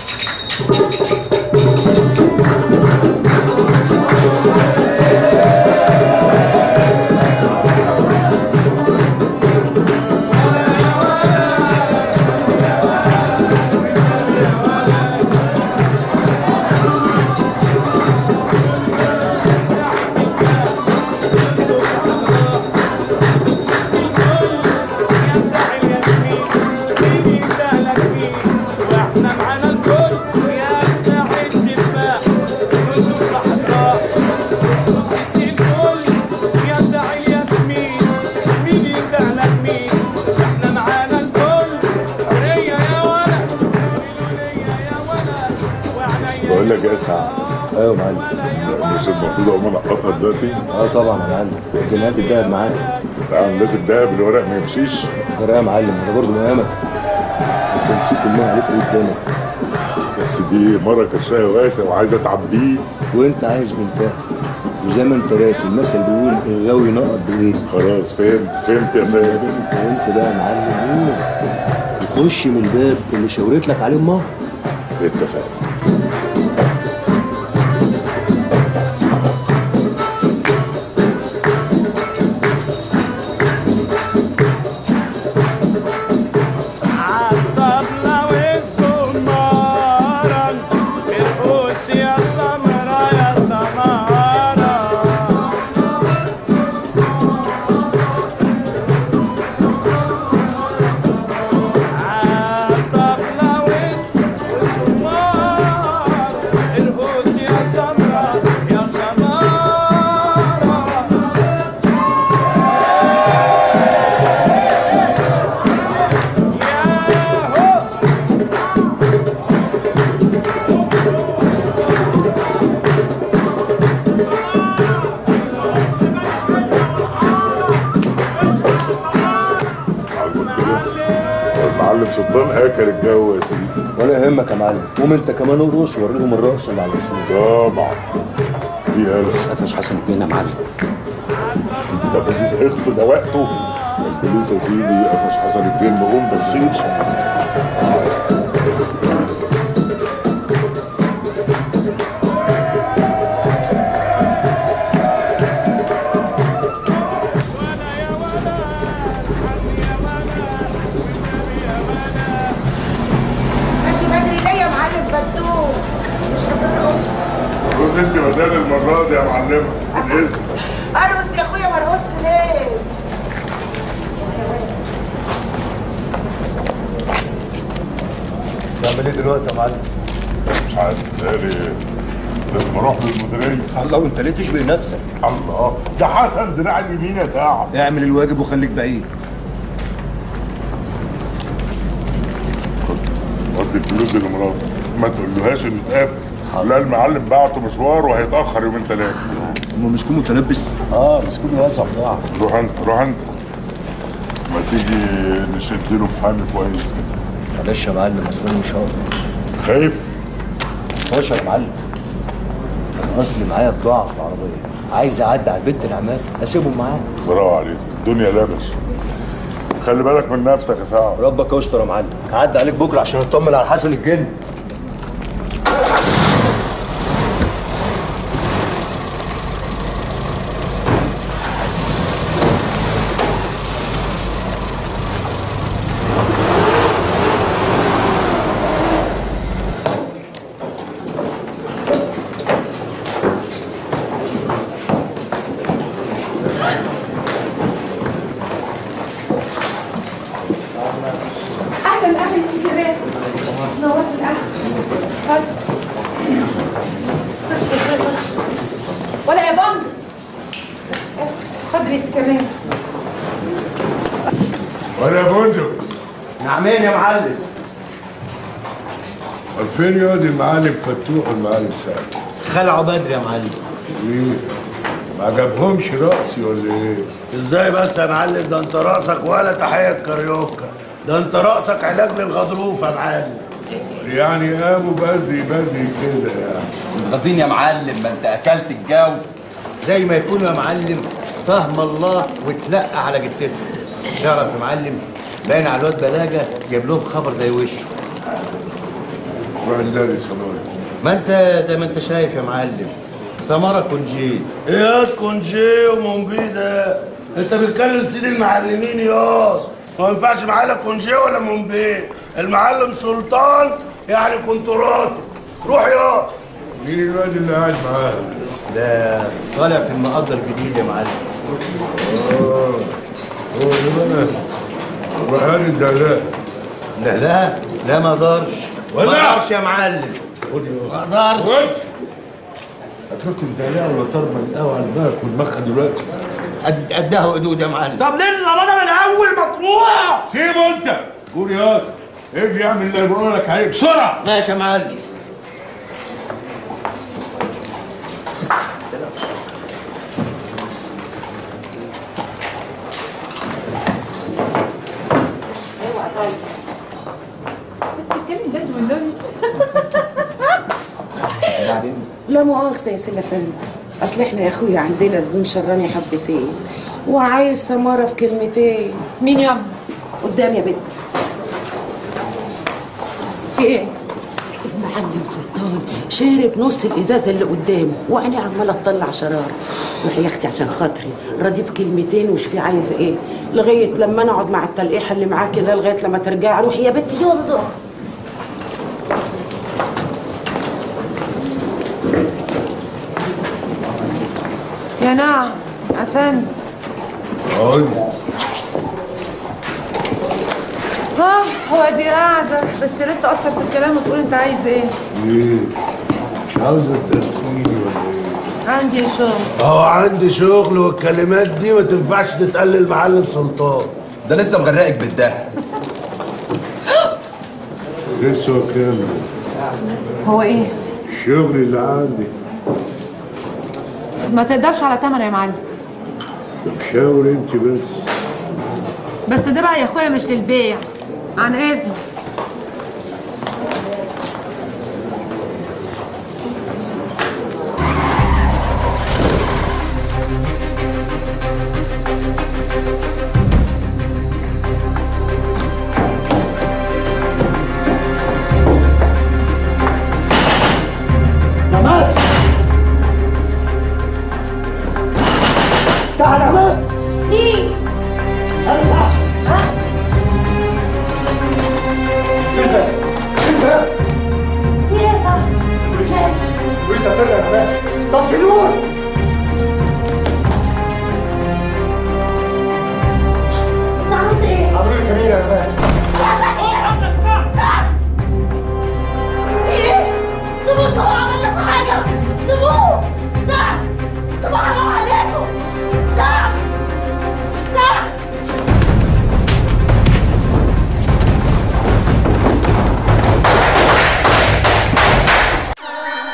بقول لك يا سعد. ايوه يا معلم. مش المفروض اقوم انقطها دلوقتي؟ اه طبعا يا معلم، جنيهات الدهب معاك. طبعا لازم دهب، الورق ما يمشيش. ورق يا معلم، انا برضه مهمك. التنسيق كلها عليك ايه تاني؟ بس دي مره كرشها واسع وعايزه تعبيه. وانت عايز بنتها، وزي ما انت راسي المثل بيقول الغاوي ينقط بايه؟ خلاص فهمت يا فاهم. انت بقى يا معلم تخش من الباب اللي شاورت لك عليه امها. اتفقنا. سلطان اكل الجو يا سيدي. ولا يهمك يا معلم، قوم انت كمان ارقص ووريهم الرقص اللي على الرسول. طبعا دي قالت قفش حسن الدين يا معلم. طب يا سيدي اخص ده وقته. البوليس يا سيدي قفش حسن الدين، قوم ما نسيتش. ارقص انت بدل المره دي يا معلمه بالاذن. ارقص يا اخويا، ما ارقصت ليه؟ تعمل ايه دلوقتي يا معلم؟ مش عارف، لازم اروح للمديريه. الله، وانت ليه تشبه نفسك؟ الله، ده حسن دراع اليمين يا ساعه. اعمل الواجب وخليك بعيد. ودي الفلوس لمراته، ما تقولهاش انه اتقافل. لا المعلم بعته مشوار وهيتاخر يومين ثلاثه. هم مسكون متلبس؟ مسكون يوزع بضاعه. روح انت ما تيجي نشد له بحل كويس كده. معلش يا معلم، اصل انا مش هقدر. خايف؟ خش يا معلم، انا اصلي معايا بضاعه في العربيه، عايز اعدي على البيت العمال اسيبهم معاك. برافو عليك، الدنيا لبش. خلي بالك من نفسك يا سعد. ربك يستر يا معلم، هعدي عليك بكره عشان اطمن على حسن الجن. ولا يا بامز خد ريس كمان. ولا يا بندق. نعمين يا معلم. فين ياض المعلم فتوح والمعلم سعد؟ خلعوا بدري يا معلم. ليه؟ ما عجبهمش رقصي ولا ايه؟ ازاي بس يا معلم؟ ده انت رقصك ولا تحية كاريوكا، ده انت رقصك علاج للغضروف يا معلم. يعني قاموا بدري كده يعني. غزين يا معلم، ما انت اكلت الجو. زي ما يكونوا يا معلم سهم الله واتلقى على جتته. تعرف يا معلم، باين على الواد بلاجه جاب لهم خبر زي وشه. وعندنا سمارة. ما انت زي ما انت شايف يا معلم، سمارة كونجي. ايه ياض كونجي ومومبي ده؟ انت بتكلم سيد المعلمين ياض، ما ينفعش معاه لا كونجي ولا مومبي. المعلم سلطان يعني كونتراته. روح ياض. مين الواد اللي قاعد معاه؟ ده طالع في المقدر الجديد يا معلم. هو ده وهاني الدلاء. لا ما اقدرش. ما اقدرش يا معلم. ما اقدرش. هتروح الدلاء ولا ترمى القهوة على دماغك ودماغها دلوقتي؟ قدها وقدود يا معلم. طب ليه الرمضة من اول مطروح؟ سيبه انت. قول يا اسطى اجي اعمل اللي بقول لك عليه بسرعة. ماشي يا معلم. بتتكلم جد والنبي. لا مؤاخذة يا سيدة فندم، أصل إحنا يا أخويا عندنا زبون شراني حبتين وعايز سمارة في كلمتين. مين يابا؟ قدام يا بنت. في ايه؟ المعلم سلطان شارب نص الإزازة اللي قدامه وأنا عمالة أطلع شرارة. روح يا أختي عشان خاطري راضي بكلمتين وشوفي عايزة إيه لغاية لما أنا أقعد مع التلقيحة اللي معاه كده لغاية لما ترجعي. روحي يا بنتي يلا. يا نعم افندم. قول. هو دي قاعدة بس يا ريت تأثر في الكلام وتقول انت عايز ايه؟ ايه؟ مش عاوزة ترسيني ولا ايه؟ عندي شغل. عندي شغل والكلمات دي ما تنفعش تتقال للمعلم سلطان. ده لسه مغرقك بالدهب. لسه كامل. هو ايه؟ الشغل اللي عندي. ما تقدرش على تمن يا معلم. طب شاور انت بس ده بقى يا اخويا مش للبيع، عن اذنك. عماد تعال عماد. مين؟ ارجع. ايه يا صاحبي؟ ولسه طلع يا عماد.